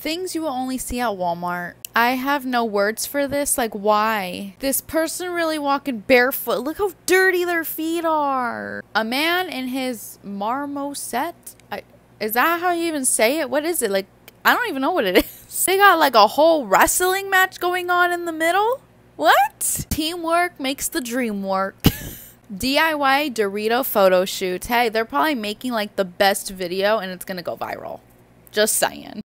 Things you will only see at Walmart. I have no words for this. Like, why? This person really walking barefoot. Look how dirty their feet are. A man in his marmoset. Is that how you even say it? What is it? Like, I don't even know what it is. They got like a whole wrestling match going on in the middle. What? Teamwork makes the dream work. DIY Dorito photo shoots. Hey, they're probably making like the best video and it's gonna go viral. Just saying.